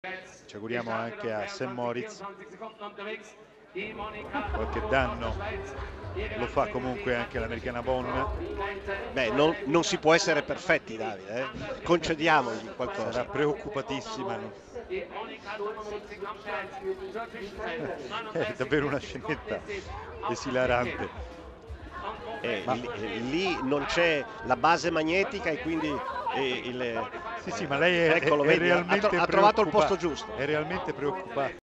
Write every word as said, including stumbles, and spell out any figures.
Ci auguriamo anche a Saint Moritz qualche danno, lo fa comunque anche l'Americana Bonn. Beh, non, non si può essere perfetti, Davide, eh? Concediamogli qualcosa. Sarà preoccupatissima, no? È davvero una scenetta esilarante. Eh, lì, lì non c'è la base magnetica e quindi eh, il, sì, sì, ma lei è, eccolo, è, vedi, è realmente ha, tro ha trovato il posto giusto. È realmente preoccupata.